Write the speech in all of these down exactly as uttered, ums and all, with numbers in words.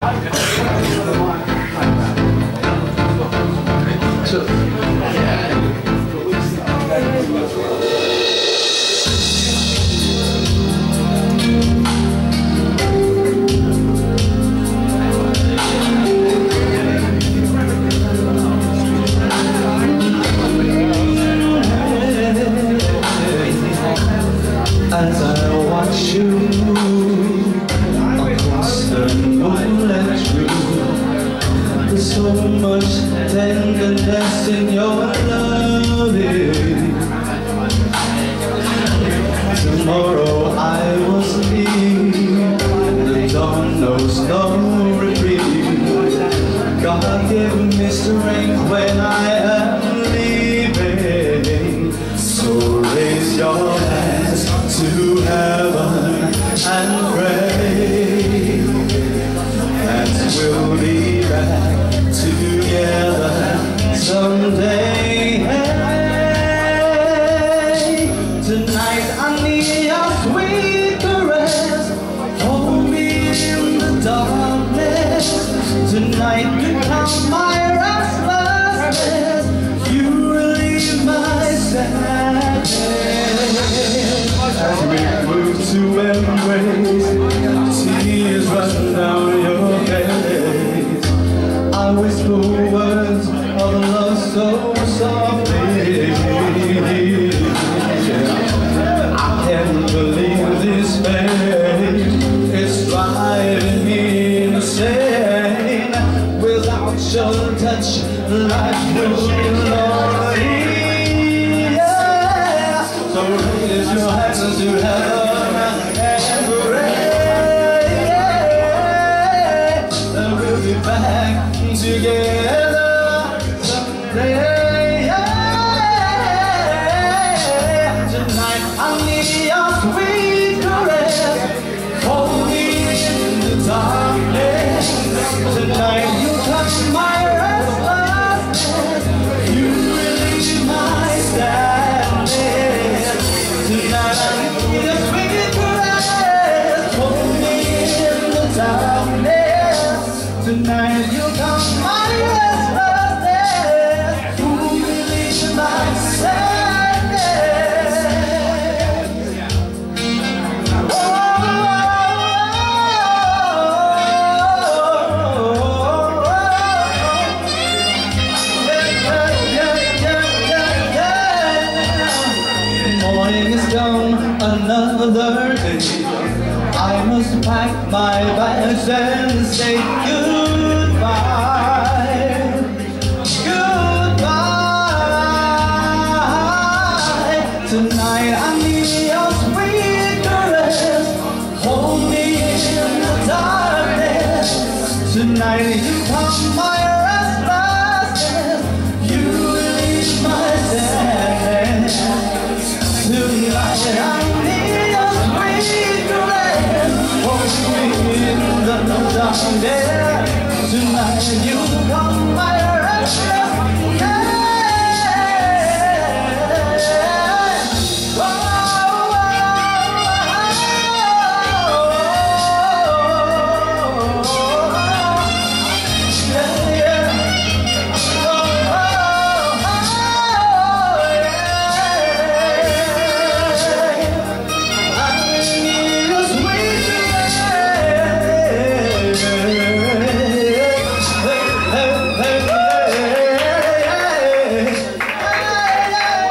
So, as I watch you across the moonlit room, there's so much tenderness in your loving. Tomorrow I will sleep, the dawn knows no reprieve. God give me strength when I am leaving. So raise your hands to heaven and pray that we'll be back together someday. Hey, tonight I need a sweet caress. Hold me in the darkness. Tonight you calm my restlessness. You relieve my sadness. As we move to embrace, tears run down your face. I whisper words of love so softly. I can't believe this pain, it's driving me insane. Without your touch, life will be lonely. So raise your hands to heaven and pray that we'll be back together someday. Tonight I need your sweet caress. Hold me in the darkness. Tonight you touch my restlessness. You relieve my sadness. Tonight I need a sweet caress. Hold me in the darkness. Tonight you come my restlessness. You relieve my sadness. Morning is gone, another day. I must pack my bags and say goodbye. Goodbye. Tonight I need your sweet caress. Hold me in the darkness. Tonight you calm my restlessness. You relieve my sadness. Tonight I need a sweet caress. Hold me in the darkness. Tonight you come my restlessness.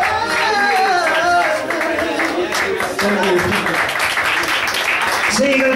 Say